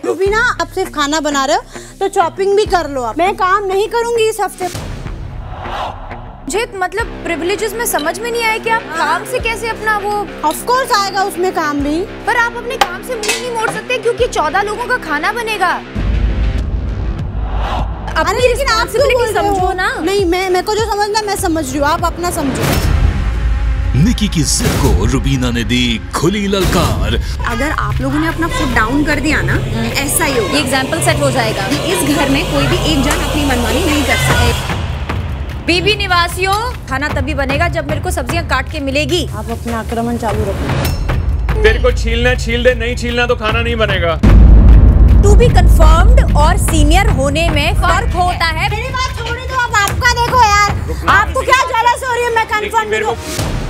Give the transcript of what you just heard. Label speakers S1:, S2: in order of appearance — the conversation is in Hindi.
S1: रुबीना, आप सिर्फ खाना बना रहे हो तो चॉपिंग भी कर लो आप। मैं काम नहीं करूंगी इस हफ्ते।
S2: मुझे मतलब प्रिविलेजेस में समझ में नहीं आया कि आप काम से कैसे अपना वो।
S1: ऑफ कोर्स आएगा उसमें काम भी,
S2: पर आप अपने काम से मुंह नहीं मोड़ सकते क्योंकि 14 लोगों का खाना बनेगा।
S1: अरे लेकिन आप क्यों
S2: समझो ना।
S1: नहीं, मैं को जो समझना मैं समझ रही हूँ, आप अपना समझो।
S3: निकी की जिद को रुबीना ने दी खुली ललकार।
S4: अगर आप लोगों ने अपना फुट डाउन कर दिया ना, ऐसा ही होगा।
S2: ये एग्जाम्पल सेट हो जाएगा।
S4: इस घर में कोई भी एक जन अपनी मनमानी नहीं कर सकता।
S2: बीबी निवासियों, खाना तभी बनेगा जब मेरे को सब्जियां काट के मिलेगी।
S1: आप अपना आक्रमण चालू रखो।
S5: तेरे को छीलना छील दे, नहीं छीलना तो खाना नहीं बनेगा।
S2: टू बी कंफर्म्ड और सीनियर होने में फर्क होता है।
S1: मेरी बात छोड़ दो, आप आपका देखो यार। आपको क्या जेलस हो रही है? मैं कंफर्म